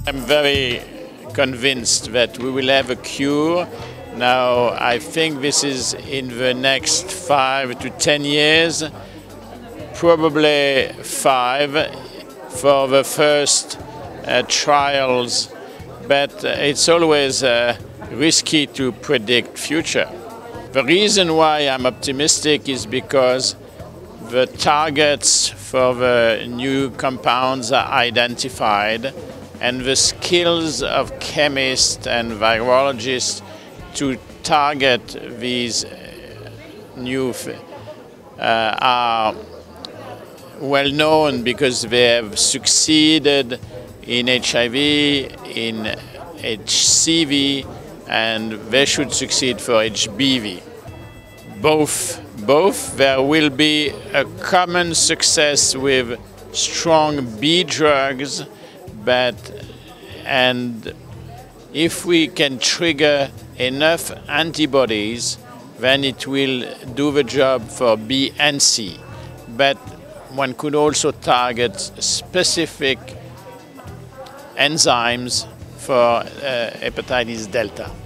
I'm very convinced that we will have a cure. Now, I think this is in the next 5 to 10 years, probably 5 for the first trials, but it's always risky to predict future. The reason why I'm optimistic is because the targets for the new compounds are identified, and the skills of chemists and virologists to target these new are well known because they have succeeded in HIV, in HCV, and they should succeed for HBV. Both, there will be a common success with strong B drugs, and if we can trigger enough antibodies, then it will do the job for B and C. But one could also target specific enzymes for hepatitis delta.